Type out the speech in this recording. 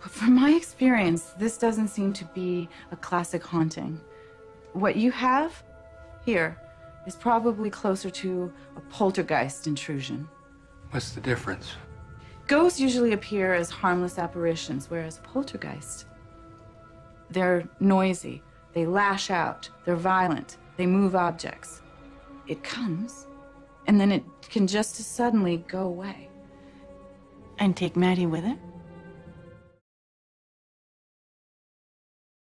From my experience, this doesn't seem to be a classic haunting. What you have here is probably closer to a poltergeist intrusion. What's the difference? Ghosts usually appear as harmless apparitions, whereas poltergeist, they're noisy, they lash out, they're violent, they move objects. It comes, and then it can just as suddenly go away. And take Maddie with it?